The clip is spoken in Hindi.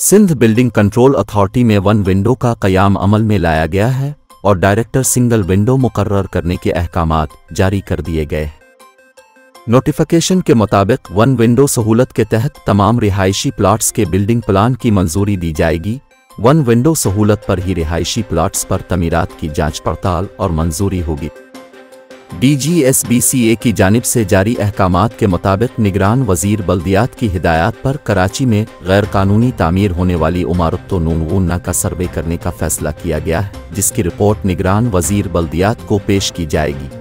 सिंध बिल्डिंग कंट्रोल अथॉरिटी में वन विंडो का क़याम अमल में लाया गया है और डायरेक्टर सिंगल विंडो मुकर्रर करने के अहकामात जारी कर दिए गए। नोटिफिकेशन के मुताबिक वन विंडो सहूलत के तहत तमाम रिहायशी प्लाट्स के बिल्डिंग प्लान की मंजूरी दी जाएगी। वन विंडो सहूलत पर ही रिहायशी प्लाट्स पर तमीरात की जांच पड़ताल और मंजूरी होगी। DGSBCA की जानिब से जारी अहकामात के मुताबिक निगरान वज़ीर बल्दियात की हिदायत पर कराची में गैर कानूनी तामीर होने वाली इमारतों नूनगुन्ना का सर्वे करने का फैसला किया गया है, जिसकी रिपोर्ट निगरान वज़ीर बल्दियात को पेश की जाएगी।